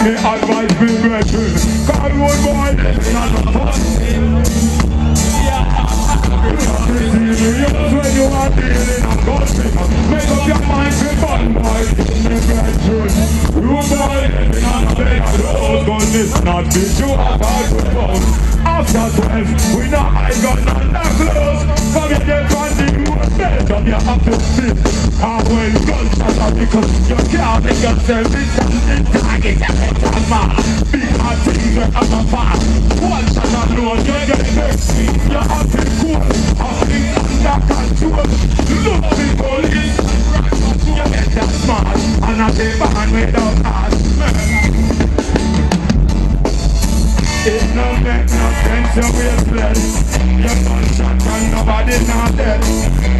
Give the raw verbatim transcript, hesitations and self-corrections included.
me advice me brethren. God would boy, not a fun. Serious when you are dealing a God figure. Make up your mind for fun, boy. Me brethren, you boy, not a big road. Gun is not big, you are God to phone. After twelve, we not hide gun on the clothes. Forget the bandit, you are better, you have to sit. And when guns are not because you can't make yourself in target every man. Big hard things where I'm a fan. Once and alone, you get vexed. You have to cool, have things under control. Look the police, you get that smart. And I say man without heart. It no make no sense, you will play. Your gunshot and nobody not dead.